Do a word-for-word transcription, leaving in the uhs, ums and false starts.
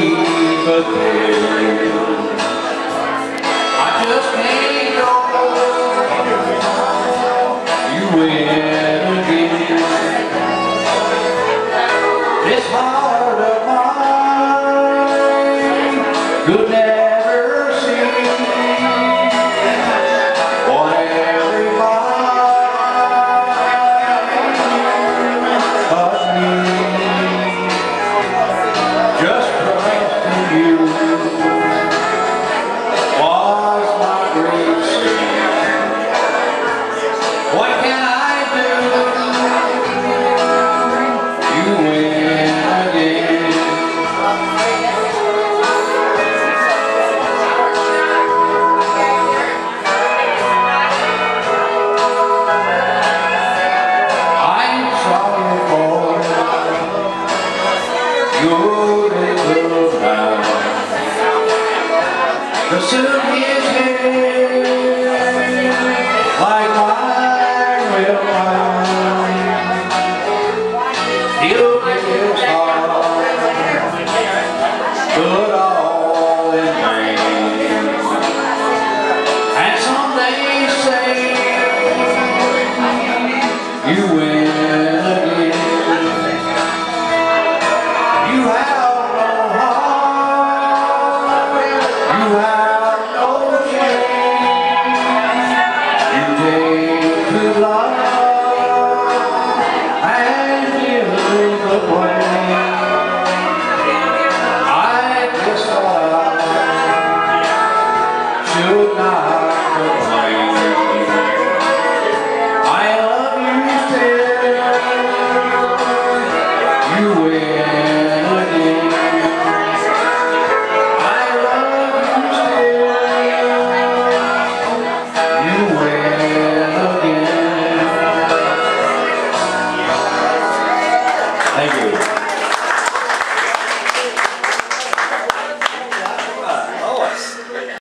keep a thrill. I just can't go. You win again. This heart of mine could never see what everybody but me. Just trusting you was my great sin. What can I do? You win again. I'm sorry for your little mouth. The suit his head like mine will mine. He'll get his heart, but